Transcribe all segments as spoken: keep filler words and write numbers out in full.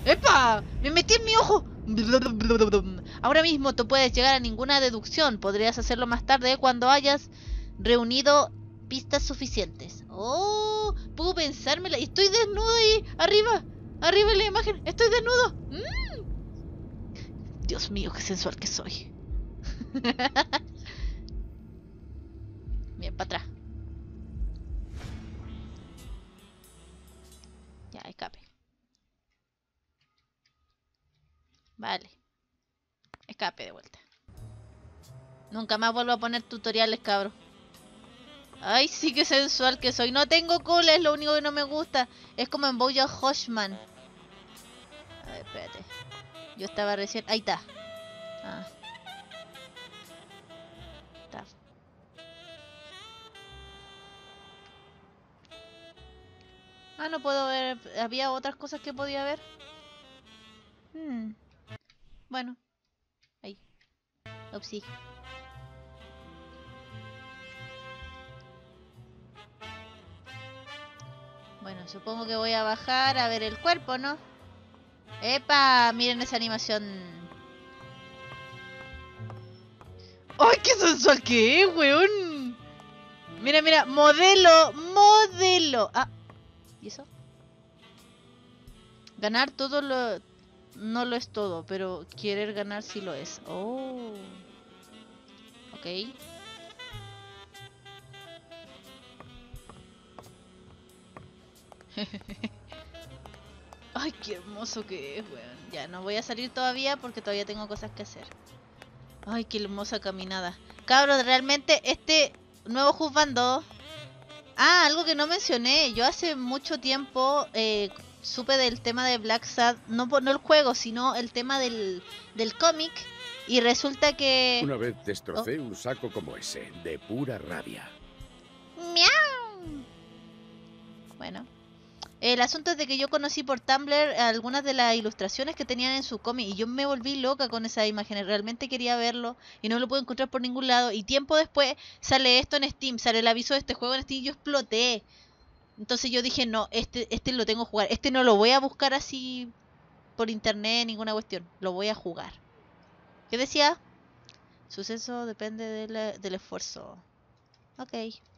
¡Epa! ¡Me metí en mi ojo! Ahora mismo no puedes llegar a ninguna deducción. Podrías hacerlo más tarde cuando hayas reunido pistas suficientes. ¡Oh! Puedo pensármela. Estoy desnudo ahí. Arriba. Arriba en la imagen. Estoy desnudo. Mm. Dios mío, qué sensual que soy. Bien, para atrás. Ya, escape. Vale. Escape de vuelta. Nunca más vuelvo a poner tutoriales, cabro. Ay, sí que sensual que soy. No tengo cola, es lo único que no me gusta. Es como en BoJack Horseman. A ver, espérate. Yo estaba recién... Ahí está. Ah. Está. Ah, no puedo ver. Había otras cosas que podía ver. Hmm. Bueno. Ahí. Upsi. Bueno, supongo que voy a bajar a ver el cuerpo, ¿no? ¡Epa! Miren esa animación. ¡Ay, qué sensual que es, weón! Mira, mira, modelo, modelo. Ah, ¿y eso? Ganar todo lo... No lo es todo, pero querer ganar sí lo es. Oh. Ok. Ay, qué hermoso que es, weón. Ya, no voy a salir todavía porque todavía tengo cosas que hacer. Ay, qué hermosa caminada. Cabros, realmente este nuevo juzgando... Ah, algo que no mencioné. Yo hace mucho tiempo eh, supe del tema de Black Sad. No, no el juego, sino el tema del, del cómic. Y resulta que... Una vez destrocé oh. un saco como ese, de pura rabia. ¡Miau! Bueno. El asunto es de que yo conocí por Tumblr algunas de las ilustraciones que tenían en su cómic y yo me volví loca con esas imágenes. Realmente quería verlo y no lo pude encontrar por ningún lado. Y tiempo después sale esto en Steam, sale el aviso de este juego en Steam y yo exploté. Entonces yo dije, no, este, este lo tengo que jugar. Este no lo voy a buscar así por internet, ninguna cuestión. Lo voy a jugar. ¿Qué decía? Suceso depende de la, del esfuerzo. Ok.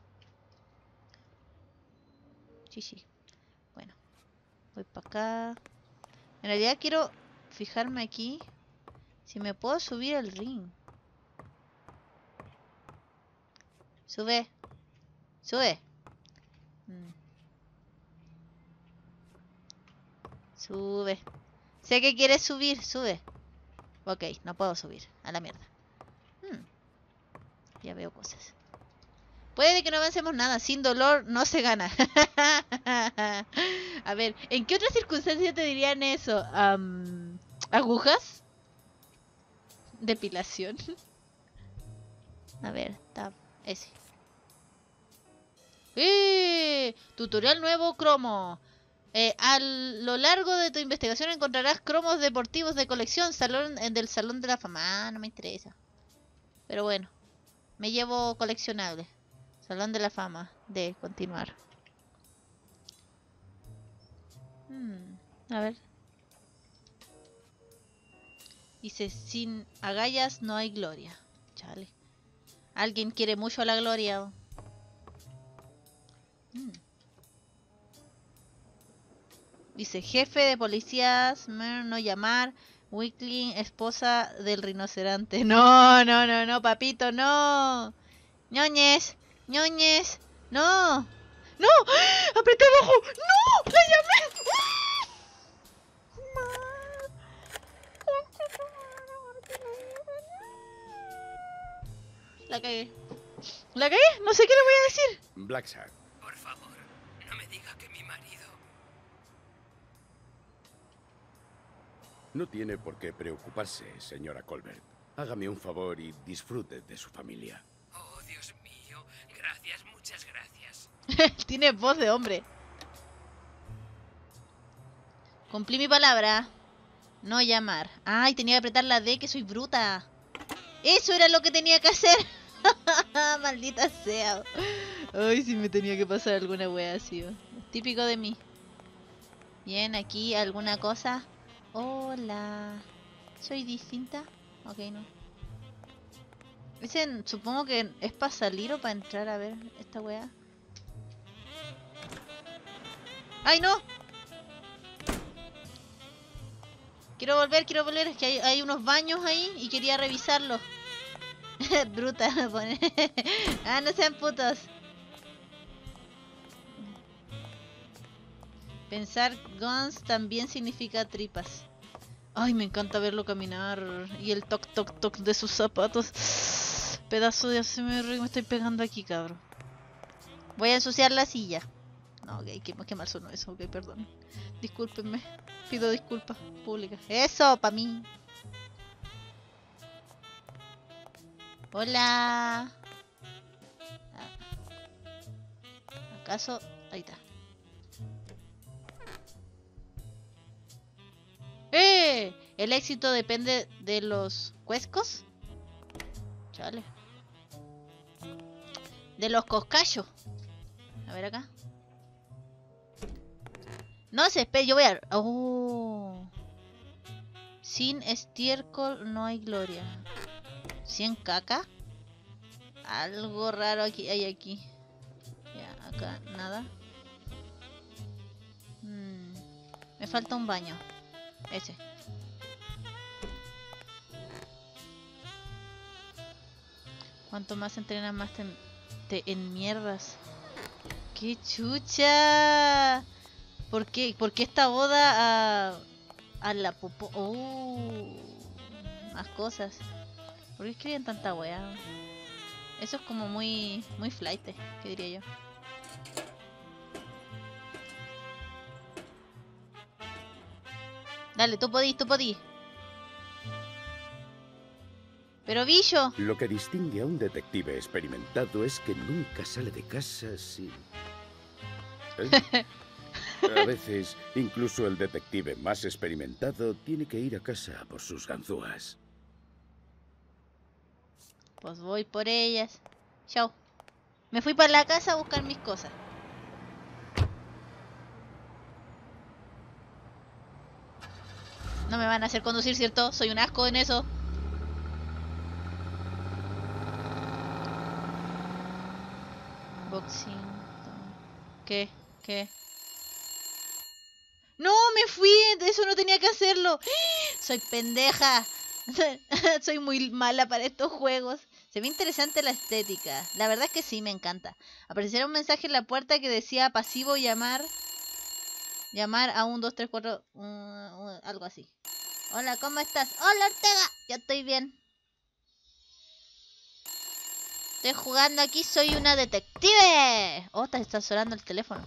Sí, sí. Bueno. Voy para acá. En realidad quiero fijarme aquí si me puedo subir al ring. Sube. Sube. Mm. Sube. Sé que quieres subir. Sube. Ok, no puedo subir. A la mierda. Hmm. Ya veo cosas. Puede que no avancemos nada. Sin dolor no se gana. A ver, ¿en qué otras circunstancias te dirían eso? Um, ¿Agujas? ¿Depilación? A ver, tab. Ese. ¡Eh! Tutorial nuevo cromo. Eh, a lo largo de tu investigación encontrarás cromos deportivos de colección salón del Salón de la Fama. Ah, no me interesa. Pero bueno, me llevo coleccionable. Salón de la Fama. De continuar. Hmm, a ver. Dice, sin agallas no hay gloria. Chale. Alguien quiere mucho a la gloria. Hmm. Dice, jefe de policías, no llamar, Weakling, esposa del rinoceronte. No, no, no, no, papito, no. ñoñez, ñoñez, no. ¡No! ¡Apreté abajo! ¡No! ¡La llamé! La cagué. ¿La cagué? No sé qué le voy a decir. Blacksad. Por favor, no me diga que mi marido... No tiene por qué preocuparse, señora Colbert. Hágame un favor y disfrute de su familia. Oh, Dios mío. Gracias, muchas gracias. Tiene voz de hombre. Cumplí mi palabra. No llamar. Ay, tenía que apretar la D, que soy bruta. Eso era lo que tenía que hacer. Maldita sea. Ay, si me tenía que pasar alguna wea así. Típico de mí. Bien, aquí alguna cosa. Hola. ¿Soy distinta? Ok, no. Ese supongo que es para salir o para entrar a ver esta weá. ¡Ay, no! Quiero volver, quiero volver. Es que hay, hay unos baños ahí y quería revisarlos. Bruta, me pone. Ah, no sean putos. Pensar guns también significa tripas. Ay, me encanta verlo caminar. Y el toc toc toc de sus zapatos. Pedazo de A S M R, me estoy pegando aquí, cabrón. Voy a ensuciar la silla. No, ok, qué, qué mal sonó eso, ok, perdón. Discúlpenme. Pido disculpas públicas. Eso, pa' mí. Hola. ¿Acaso? Ahí está. ¡Eh! El éxito depende de los cuescos. Chale. De los coscallos. A ver acá. No se espere, yo voy a... Oh. Sin estiércol no hay gloria. ¿Sin caca? Algo raro aquí hay aquí. Ya, acá nada. Hmm. Me falta un baño. Ese. Cuanto más entrenas, más te, te enmierdas. ¡Qué chucha! ¿Por qué? ¿Por qué esta boda a, a la popó? Oh, más cosas. ¿Por qué escriben tanta wea? Eso es como muy muy flight, ¿qué diría yo? Dale, tú podís, tú podís. Pero Billo. Lo que distingue a un detective experimentado es que nunca sale de casa sin... ¿Eh? A veces, incluso el detective más experimentado tiene que ir a casa por sus ganzúas. Pues voy por ellas. Chao. Me fui para la casa a buscar mis cosas. No me van a hacer conducir, ¿cierto? Soy un asco en eso. Boxing. ¿Qué? ¿Qué? ¡No! ¡Me fui! Eso no tenía que hacerlo. Soy pendeja. Soy muy mala para estos juegos. Se ve interesante la estética. La verdad es que sí, me encanta. Aparecerá un mensaje en la puerta que decía pasivo llamar. Llamar a un, dos, tres, cuatro. Uh, uh, algo así. Hola, ¿cómo estás? Hola, Ortega. Yo estoy bien. Estoy jugando aquí, soy una detective. Oh, está, está sonando el teléfono.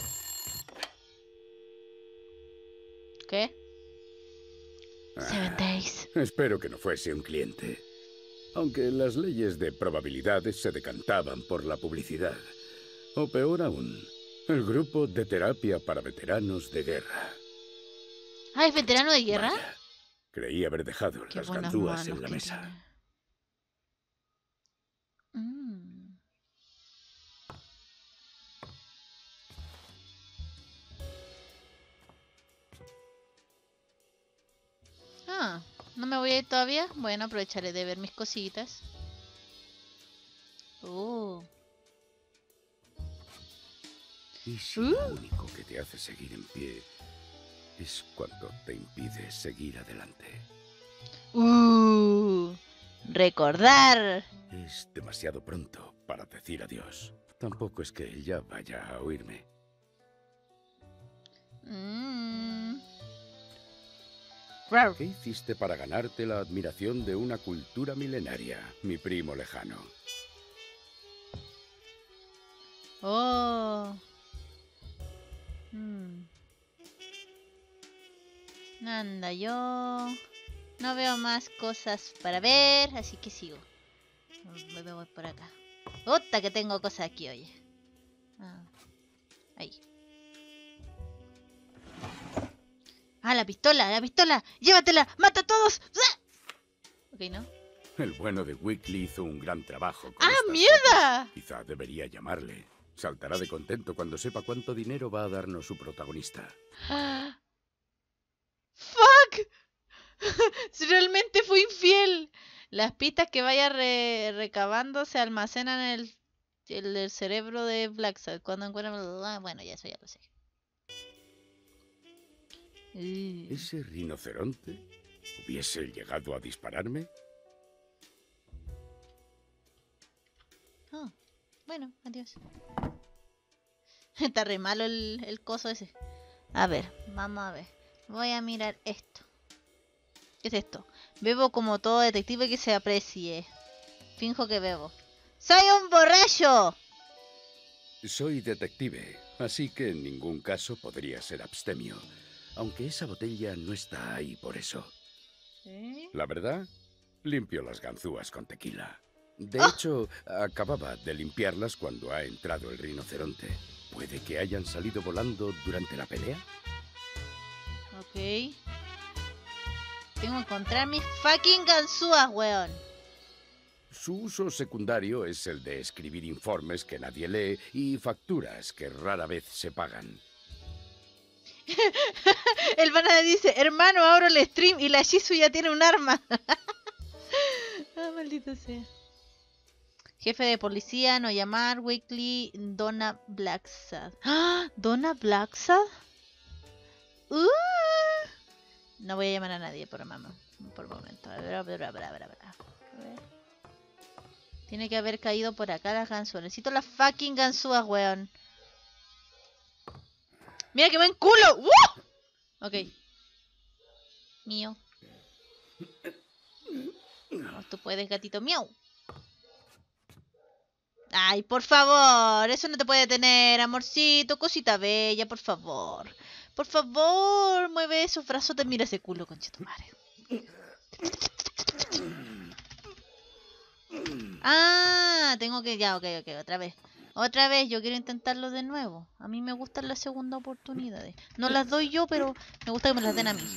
¿Qué? Ah, Seven Days. Espero que no fuese un cliente. Aunque las leyes de probabilidades se decantaban por la publicidad. O peor aún, el grupo de terapia para veteranos de guerra. Ah, ¿es veterano de guerra? Vaya, creí haber dejado Qué las buenas ganzúas manos en la que mesa. tiene. Mm. Ah, ¿no me voy a ir todavía? Bueno, aprovecharé de ver mis cositas. Oh. Y si Uh. lo único que te hace seguir en pie es cuando te impide seguir adelante. Uh. Recordar. Es demasiado pronto para decir adiós. Tampoco es que ella vaya a oírme. Mm. ¿Qué hiciste para ganarte la admiración de una cultura milenaria, mi primo lejano? Oh. Mm. Anda, yo no veo más cosas para ver, así que sigo. Me voy por acá. Puta que tengo cosas aquí, oye. Ah. Ahí. Ah, la pistola, la pistola. Llévatela, mata a todos. ¡Ah! Ok, ¿no? El bueno de Weekly hizo un gran trabajo con ¡Ah, estas mierda! fotos. Quizá debería llamarle. Saltará de contento cuando sepa cuánto dinero va a darnos su protagonista. ¡Fuck! Si realmente fue infiel. Las pistas que vaya re recabando se almacenan en el, el, el cerebro de Blacksad. Cuando encuentran... Bueno, ya eso ya lo sé. Uh. ¿Ese rinoceronte hubiese llegado a dispararme? Oh, bueno, adiós. Está re malo el, el coso ese. A ver, vamos a ver. Voy a mirar esto. ¿Qué es esto? Bebo como todo detective que se aprecie. Finjo que bebo. ¡Soy un borracho! Soy detective, así que en ningún caso podría ser abstemio. Aunque esa botella no está ahí por eso. ¿Eh? La verdad, limpio las ganzúas con tequila. De ¡Oh! hecho, acababa de limpiarlas cuando ha entrado el rinoceronte. ¿Puede que hayan salido volando durante la pelea? Ok. Tengo que encontrar mis fucking ganzúas, weón. Su uso secundario es el de escribir informes que nadie lee y facturas que rara vez se pagan. El banana dice, hermano, abro el stream y la Shizu ya tiene un arma. Ah, maldito sea. Jefe de policía, no llamar, weekly, Donna Blacksad. ¡Ah! ¿Donna Blacksad? Uh. No voy a llamar a nadie por mamá. Por momento. A ver, a ver, a ver, a ver, a ver. Tiene que haber caído por acá las ganzúas. Necesito las fucking ganzúas, weón. ¡Mira que buen culo! ¡Uh! Ok. Mío. Vamos, tú puedes, gatito. Miau. Ay, por favor. Eso no te puede tener, amorcito. Cosita bella, por favor. Por favor, mueve esos brazotes. Mira ese culo, conchetumare. Ah, tengo que... Ya, ok, ok, otra vez. Otra vez, yo quiero intentarlo de nuevo. A mí me gustan las segundas oportunidades. No las doy yo, pero me gusta que me las den a mí.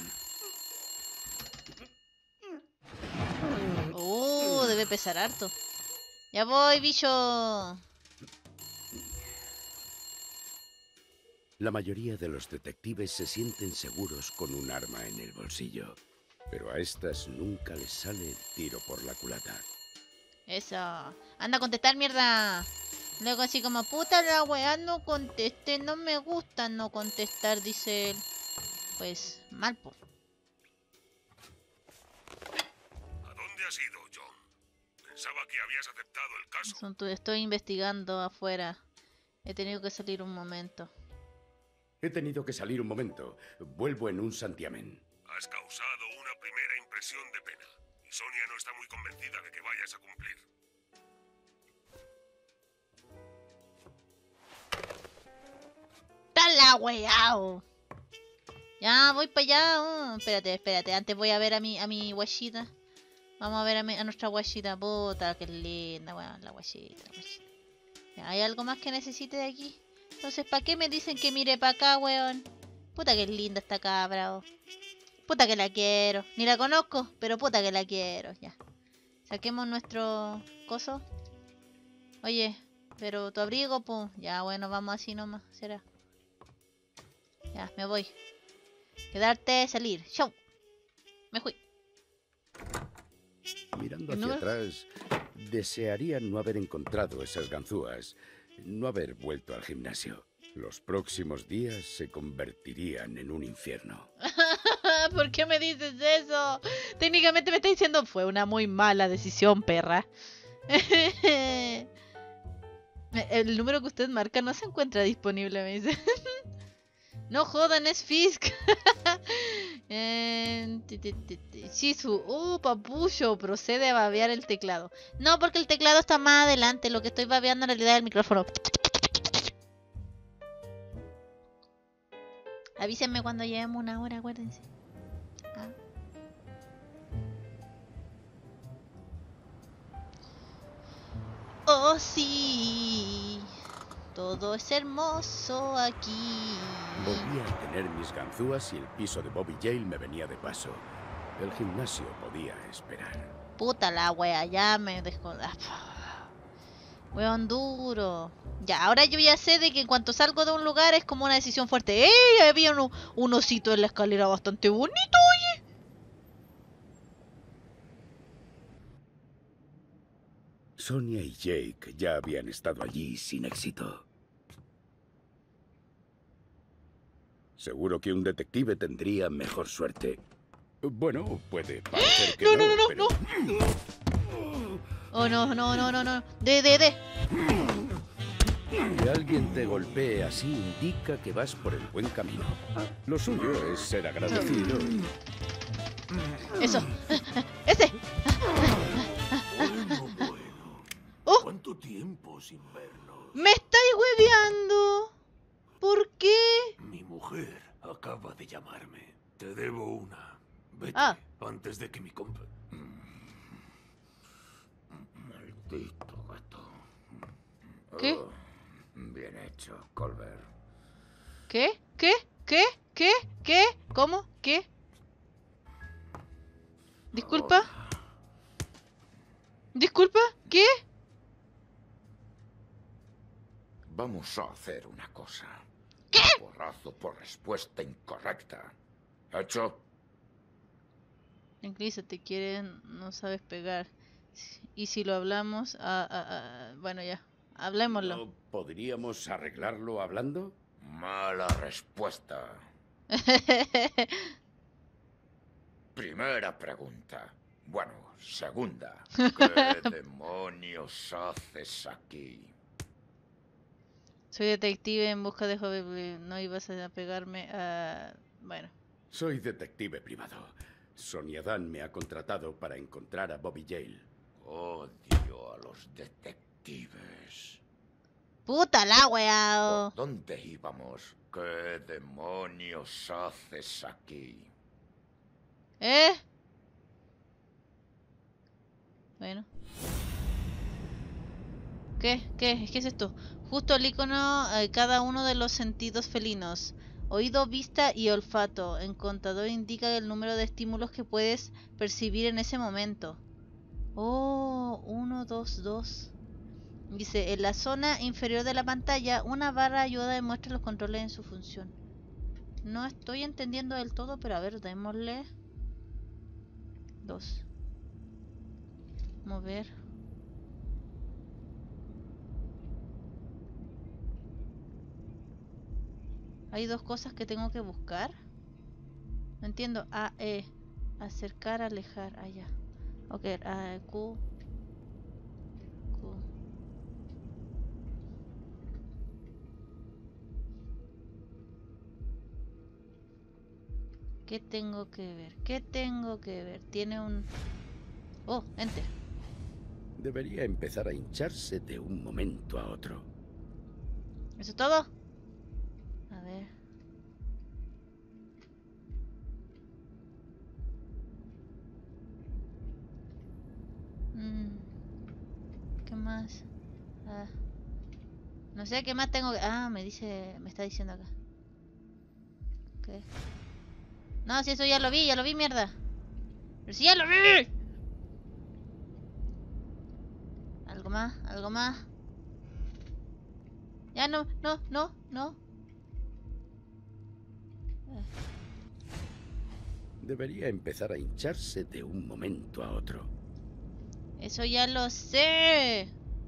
Oh, debe pesar harto. Ya voy, bicho. La mayoría de los detectives se sienten seguros con un arma en el bolsillo. Pero a estas nunca les sale el tiro por la culata. Eso. Anda a contestar, mierda. Luego así como, puta la weá, no contesté. No me gusta no contestar, dice él. Pues, mal, po. ¿A dónde has ido, John? Pensaba que habías aceptado el caso. Asunto, estoy investigando afuera. He tenido que salir un momento. He tenido que salir un momento. Vuelvo en un santiamén. Has causado una primera impresión de pena. Y Sonia no está muy convencida de que vayas a cumplir. ¡Está la weá! Oh. Ya, voy para allá. Oh. Espérate, espérate. Antes voy a ver a mi, a mi guachita. Vamos a ver a, mi, a nuestra guachita. Puta, qué linda, weón. La guachita, la guachita. Ya, ¿hay algo más que necesite de aquí? Entonces, ¿para qué me dicen que mire para acá, weón? Puta que linda esta cabra, oh. Puta que la quiero. Ni la conozco, pero puta que la quiero. Ya. Saquemos nuestro coso. Oye, pero tu abrigo, pum. Ya, bueno, vamos así nomás. Será. Ya, me voy. Quedarte, salir. Chau. Me fui. Mirando hacia atrás, desearía no haber encontrado esas ganzúas. No haber vuelto al gimnasio. Los próximos días se convertirían en un infierno. ¿Por qué me dices eso? Técnicamente me está diciendo fue una muy mala decisión, perra. El número que usted marca no se encuentra disponible, me dice. No jodan, es Fisk. Shizu, uh, papucho, procede a babear el teclado. No, porque el teclado está más adelante. Lo que estoy babeando en realidad es el micrófono. Avísenme cuando lleguemos una hora, acuérdense. Ah. Oh, sí. Todo es hermoso aquí. Volví a tener mis ganzúas y el piso de Bobby Yale me venía de paso. El gimnasio podía esperar. Puta la wea, ya me dejó. Weón duro. Ya, ahora yo ya sé de que en cuanto salgo de un lugar es como una decisión fuerte. ¡Ey! Había un, un osito en la escalera bastante bonito, oye. Sonia y Jake ya habían estado allí sin éxito. Seguro que un detective tendría mejor suerte. Bueno, puede parecer que No, no, no, no, pero... Oh, no, no, no, no, no. De, de, de. Que alguien te golpee así indica que vas por el buen camino. Lo suyo es ser agradecido. Eso. ¡Ese! Bueno, bueno. ¡Oh! ¿Cuánto tiempo sin vernos? ¡Me estáis hueveando! ¿Por qué? Mi mujer acaba de llamarme. Te debo una. Vete Ah. antes de que mi compa... Maldito gato. ¿Qué? Oh, bien hecho, Colbert. ¿Qué? ¿Qué? ¿Qué? ¿Qué? ¿Qué? ¿Cómo? ¿Qué? ¿Disculpa? ¿Disculpa? ¿Qué? Vamos a hacer una cosa. ¿Qué? Porrazo por respuesta incorrecta. ¿Hecho? Tranquilízate, quieren, no sabes pegar. Y si lo hablamos, ah, ah, ah, bueno ya, hablémoslo. ¿No podríamos arreglarlo hablando? Mala respuesta. Primera pregunta. Bueno, segunda. ¿Qué demonios haces aquí? Soy detective en busca de joven. No ibas a pegarme a... Bueno. Soy detective privado. Sonia Dan me ha contratado para encontrar a Bobby Yale. Odio a los detectives. ¡Puta la weá! ¿Por dónde íbamos? ¿Qué demonios haces aquí? ¿Eh? Bueno. ¿Qué? ¿Qué? ¿Qué es esto? Justo el icono de eh, cada uno de los sentidos felinos. Oído, vista y olfato. En contador indica el número de estímulos que puedes percibir en ese momento. Oh, uno, dos, dos. Dice, en la zona inferior de la pantalla, una barra ayuda y muestra los controles en su función. No estoy entendiendo del todo, pero a ver, démosle. Dos. Mover. Hay dos cosas que tengo que buscar. No entiendo. A, E. Acercar, alejar. Allá. Ok, A, Q. Q. ¿Qué tengo que ver? ¿Qué tengo que ver? Tiene un... Oh, enter. Debería empezar a hincharse de un momento a otro. ¿Eso es todo? A ver. Mm. ¿Qué más? Ah. No sé qué más tengo que... Ah, me dice... Me está diciendo acá. ¿Qué? No, si eso ya lo vi, ya lo vi, mierda. Pero si ya lo vi. Algo más, algo más. Ya no, no, no, no. Debería empezar a hincharse de un momento a otro. Eso ya lo sé.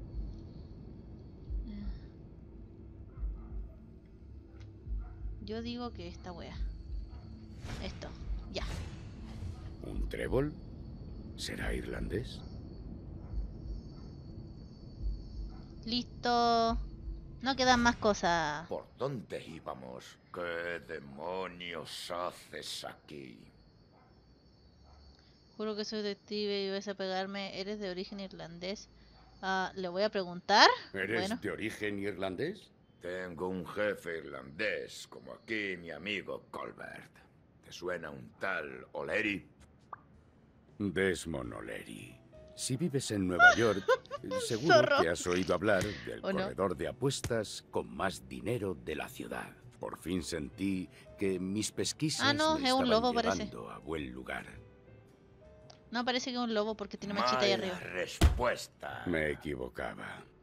Yo digo que esta wea. Esto, ya. ¿Un trébol? ¿Será irlandés? Listo. No quedan más cosas. ¿Por dónde íbamos? ¿Qué demonios haces aquí? Juro que soy detective y vas a pegarme. ¿Eres de origen irlandés? Ah, le voy a preguntar. ¿Eres Bueno. de origen irlandés? Tengo un jefe irlandés, como aquí mi amigo Colbert. ¿Te suena un tal O'Leary? Desmond O'Leary. Si vives en Nueva York, seguro Zorro. que has oído hablar del ¿O no? corredor de apuestas con más dinero de la ciudad. Por fin sentí que mis pesquisas Ah, no, me es un estaban lobo, parece. llevando a buen lugar. No, parece que es un lobo porque tiene manchita ahí Mala arriba. respuesta. Me equivocaba.